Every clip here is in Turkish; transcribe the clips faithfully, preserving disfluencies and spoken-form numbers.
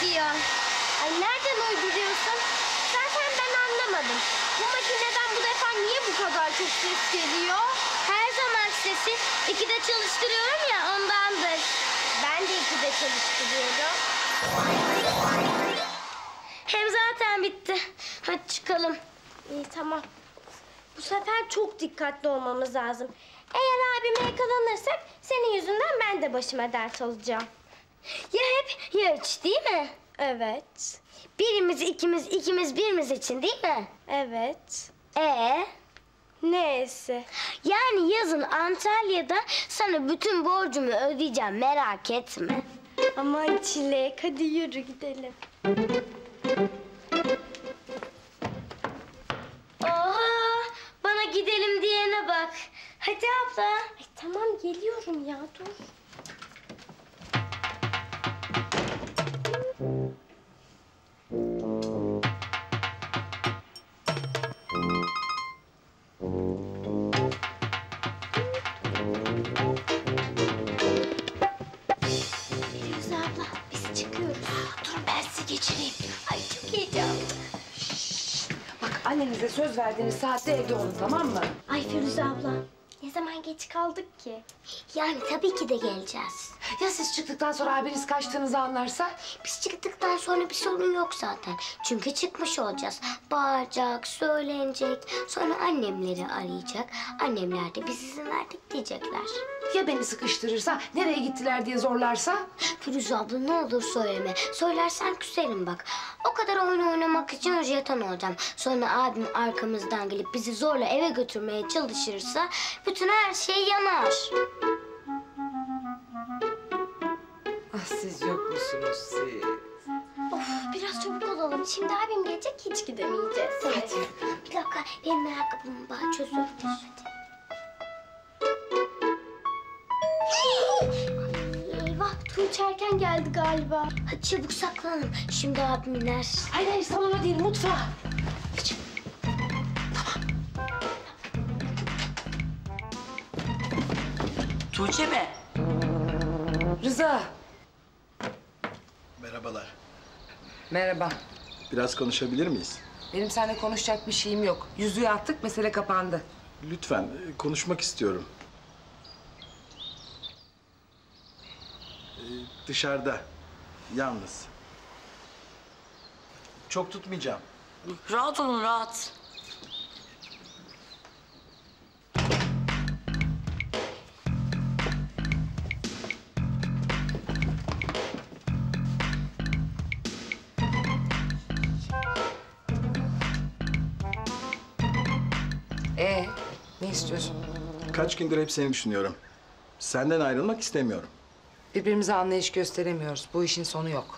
diyor. Ay nereden uyduruyorsun? Zaten ben anlamadım. Bu makineden bu defa niye bu kadar çok ses geliyor? Her zaman sesi ikide çalıştırıyorum ya ondandır. Ben de ikide çalıştırıyorum. Hem zaten bitti. Hadi çıkalım. İyi tamam. Bu sefer çok dikkatli olmamız lazım. Eğer abime yakalanırsak senin yüzünden ben de başıma dert alacağım. Ya hep ya hiç değil mi? Evet. Birimiz ikimiz ikimiz birimiz için değil mi? Evet. Ee? Neyse. Yani yazın Antalya'da sana bütün borcumu ödeyeceğim merak etme. Aman Çilek hadi yürü gidelim. Oha! Bana gidelim diyene bak. Hadi abla. Ay, tamam geliyorum ya dur. Firuze abla biz çıkıyoruz. Dur ben sizi geçireyim. Ay çok heyecanlı. Bak annenize söz verdiğiniz saatte evde olun tamam mı? Ay Firuze abla ne zaman geç kaldık ki? Yani tabii ki de geleceğiz. Ya siz çıktıktan sonra abiniz kaçtığınızı anlarsa? Biz çıktıktan sonra bir sorun yok zaten. Çünkü çıkmış olacağız. Bağıracak, söylenecek. Sonra annemleri arayacak. Annemler de biz izin verdik diyecekler. Ya beni sıkıştırırsa, nereye gittiler diye zorlarsa? Firuze abla ne olur söyleme. Söylersen küserim bak. O kadar oyun oynamak için jeton olacağım. Sonra abim arkamızdan gelip bizi zorla eve götürmeye çalışırsa bütün her şey yanar. Ah siz yok musunuz siz? Of biraz çabuk olalım. Şimdi abim gelecek hiç gidemeyeceğiz. Hadi. Bir dakika benim ayakkabımı bana çözülür. Hadi. Eyvah Tuğçe erken geldi galiba. Hadi çabuk saklanalım. Şimdi abim iner. Hayır hayır salona değil mutfağa. Geç. Tuğçe mi? Rıza. Merhabalar. Merhaba. Biraz konuşabilir miyiz? Benim seninle konuşacak bir şeyim yok. Yüzüğü attık mesele kapandı. Lütfen e, konuşmak istiyorum. Ee, dışarıda. Yalnız. Çok tutmayacağım. Rahat olun rahat. Ee, ne istiyorsun? Kaç gündür hep seni düşünüyorum. Senden ayrılmak istemiyorum. Birbirimize anlayış gösteremiyoruz. Bu işin sonu yok.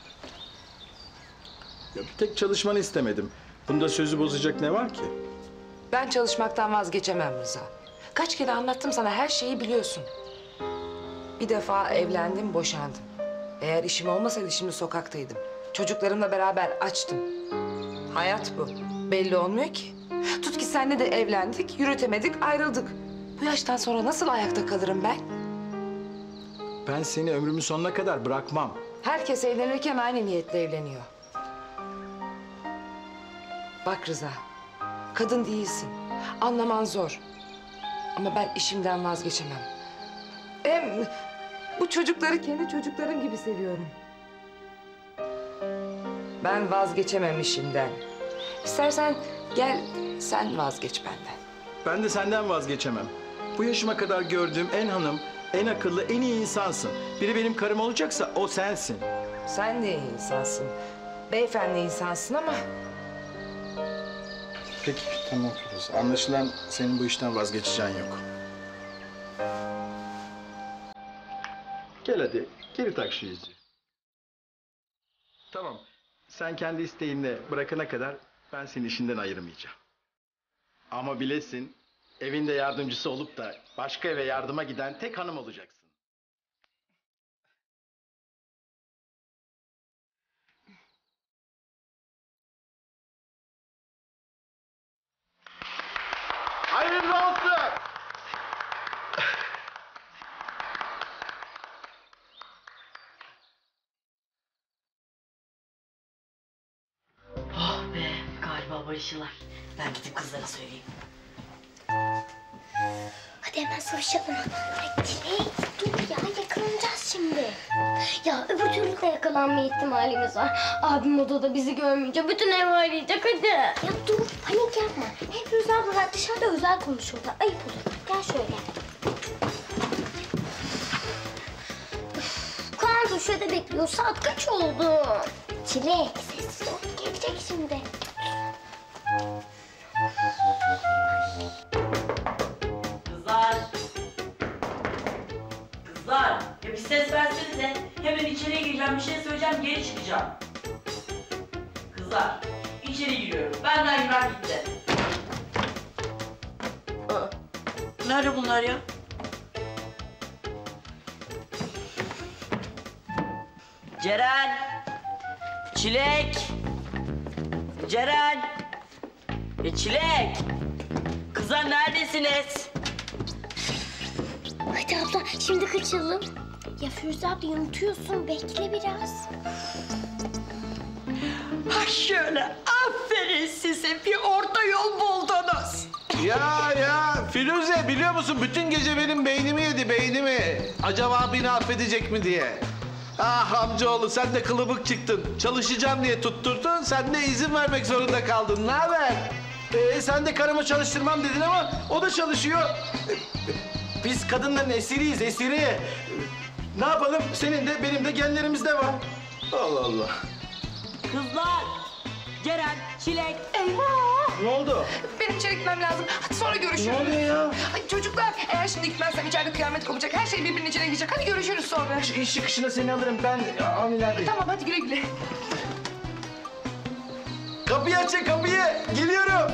Ya bir tek çalışmanı istemedim. Bunda sözü bozacak ne var ki? Ben çalışmaktan vazgeçemem Rıza. Kaç kere anlattım sana her şeyi biliyorsun. Bir defa evlendim, boşandım. Eğer işim olmasaydı şimdi sokaktaydım. Çocuklarımla beraber açtım. Hayat bu. Belli olmuyor ki. Tut ki seninle de evlendik, yürütemedik, ayrıldık. Bu yaştan sonra nasıl ayakta kalırım ben? Ben seni ömrümün sonuna kadar bırakmam. Herkes evlenirken aynı niyetle evleniyor. Bak Rıza, kadın değilsin. Anlaman zor. Ama ben işimden vazgeçemem. Hem bu çocukları kendi çocuklarım gibi seviyorum. Ben vazgeçemem işimden. İstersen gel sen vazgeç benden. Ben de senden vazgeçemem. Bu yaşıma kadar gördüğüm en hanım, en akıllı, en iyi insansın. Biri benim karım olacaksa o sensin. Sen de iyi insansın. Beyefendi insansın ama... Peki, tamam Firuze. Anlaşılan senin bu işten vazgeçeceğin yok. Gel hadi, geri tak şu yüzüğü. Tamam, sen kendi isteğinle bırakana kadar ben seni işinden ayırmayacağım. Ama bilesin, evinde yardımcısı olup da başka eve yardıma giden tek hanım olacaksın. Hayırlı olsun! uğraşırlar. Ben gidip kızlara söyleyeyim. Hadi hemen sıvışalım. Ay Çilek dur ya yakalanacağız şimdi. Ya öbür türlü de yakalanma ihtimalimiz var. Abim odada bizi görmeyince bütün ev arayacak hadi. Ya dur panik yapma. Hem Firuze ablalar dışarıda özel konuşuyorlar. Ayıp olur. Gel şöyle. Kaan da şurada bekliyor. Saat kaç oldu? Çilek sessiz ol. Gelecek şimdi. Kızlar. Kızlar. Ya bir ses versenize. Hemen içeriye gireceğim. Bir şey söyleyeceğim. Geri çıkacağım. Kızlar. İçeri giriyorum. Benden güven gitti. Aa, nerede bunlar ya? Ceren. Çilek. Ceren. E Çilek. Kızlar neredesiniz? Hadi abla şimdi kaçalım. Ya Firuze abla unutuyorsun. Bekle biraz. Ha şöyle. Aferin size. Bir orta yol buldunuz. Ya ya Firuze biliyor musun bütün gece benim beynimi yedi beynimi. Acaba beni affedecek mi diye. Ah amcaoğlu sen de kılıbık çıktın. Çalışacağım diye tutturdun sen de izin vermek zorunda kaldın. Ne haber? Ee, sen de karımı çalıştırmam dedin ama o da çalışıyor. Biz kadınların esiriyiz, esiri. Ne yapalım? Senin de benim de genlerimizde var. Allah Allah. Kızlar. Ceren, Çilek. Eyvah! Ne oldu? Benim içeri gitmem lazım. Hadi sonra görüşürüz. Ne oluyor ya? Ay çocuklar eğer şimdi gitmezsem içeride kıyamet kopacak. Her şey birbirinin içine girecek. Hadi görüşürüz sonra. İş çıkışında seni alırım. Ben Amiler'deyim. Tamam hadi güle güle. Kapıyı açın kapıyı. Geliyorum.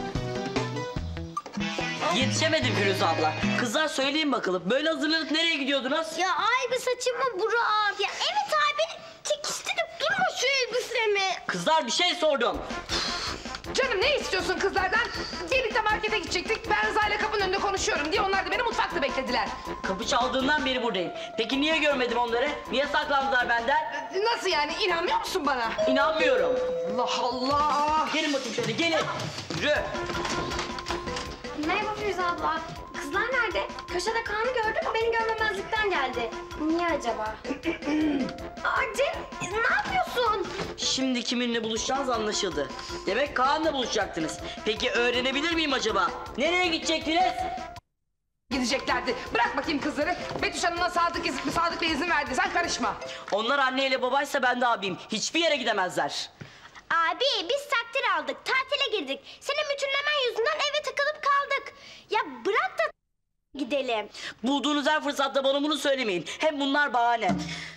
Yetişemedim Firuze abla. Kızlar söyleyin bakalım. Böyle hazırlanıp nereye gidiyordunuz? Ya ay bir saçımı Burak. Ya evet abi çekiştirip durma şu elbisemi. Kızlar bir şey sordum. Canım ne istiyorsun kızlardan? Birlikte markete gidecektik. Ben Rıza'yla kapının önünde konuşuyorum diye onlar da beni mutfakta beklediler. Kapı çaldığından beri buradayım. Peki niye görmedim onları? Niye saklandılar benden? Nasıl yani inanmıyor musun bana? İnanmıyorum. Allah Allah! Gelin bakayım şöyle gelin. Yürü. Merhaba Firuze abla. Kızlar nerede? Köşede Kaan'ı gördüm. Beni görmemezlikten geldi. Niye acaba? Aa Cem ne yapıyorsun? Şimdi kiminle buluşacağınız anlaşıldı. Demek Kaan'la buluşacaktınız. Peki öğrenebilir miyim acaba? Nereye gidecektiniz? Gideceklerdi. Bırak bakayım kızları. Betüş Hanım'la Sadık, iz- Sadık Bey izin verdi. Sen karışma. Onlar anneyle babaysa ben de abiyim. Hiçbir yere gidemezler. Abi biz takdir aldık. Tatile girdik. Senin bütünlemen yüzünden eve takılıp kaldık. Ya bırak da gidelim. Bulduğunuz her fırsatta bana bunu söylemeyin. Hem bunlar bahane.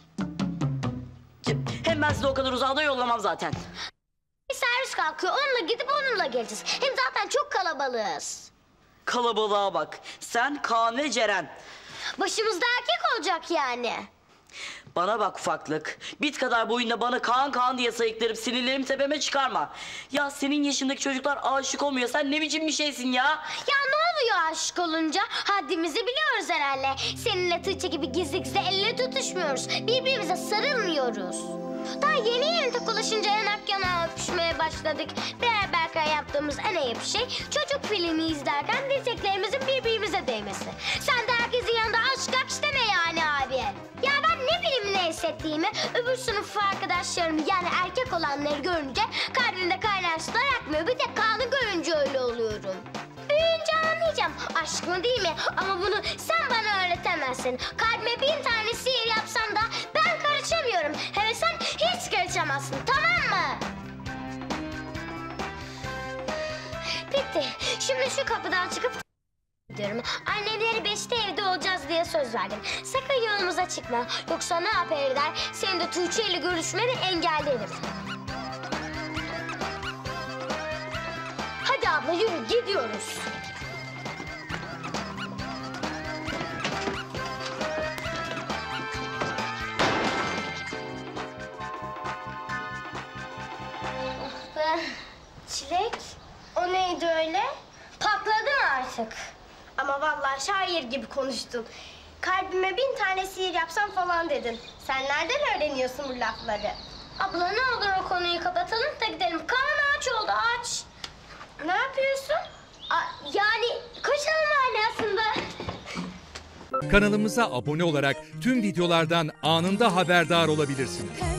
Hem ben sizi o kadar uzağa da yollamam zaten. Bir servis kalkıyor. Onunla gidip onunla geleceğiz. Hem zaten çok kalabalığız. Kalabalığa bak. Sen, Kaan ve Ceren. Başımızda erkek olacak yani. Bana bak ufaklık. Bit kadar boyunda bana Kaan Kaan diye sayıklarıp sinirlerimi tepeme çıkarma. Ya senin yaşındaki çocuklar aşık olmuyor. Sen ne biçim bir şeysin ya? Ya ne oluyor aşık olunca? Haddimizi biliyoruz herhalde. Seninle Tuğçe gibi gizli gizli elle tutuşmuyoruz. Birbirimize sarılmıyoruz. Daha yeni yeni tokalaşınca yanak yana öpüşmeye başladık. Beraberken yaptığımız en ayıp şey çocuk filmi izlerken dirseklerimizin birbirimize değmesi. Sen de herkesin yanında aşk aşk deme yani abi. Ya ben ne bileyim ne hissettiğimi öbür sınıf arkadaşlarımı yani erkek olanları görünce kalbimde kaynar sular akmıyor. Bir de Kaan'ı görünce öyle oluyorum. Büyüyünce anlayacağım aşk mı değil mi? Ama bunu sen bana öğretemezsin. Kalbime bin tane sihir yapsam da ben karışamıyorum. Hele sen hiç karışamazsın, tamam mı? Bitti. Şimdi şu kapıdan çıkıp diyorum. Annemleri beşte evde olacağız diye söz verdim. Sakın yolumuza çıkma. Yoksa ne yapar eder? Senin de Tuğçe ile görüşmeni engellerim. Hadi abla yürü gidiyoruz. Ah be. Çilek, o neydi öyle? Patladı mı artık? Ama vallahi şair gibi konuştun. Kalbime bin tane sihir yapsam falan dedin. Sen nereden öğreniyorsun bu lafları? Abla ne olur o konuyu kapatalım da gidelim. Karnım aç oldu aç. Ne yapıyorsun? Aa, yani koşalım manasında. Kanalımıza abone olarak tüm videolardan anında haberdar olabilirsiniz.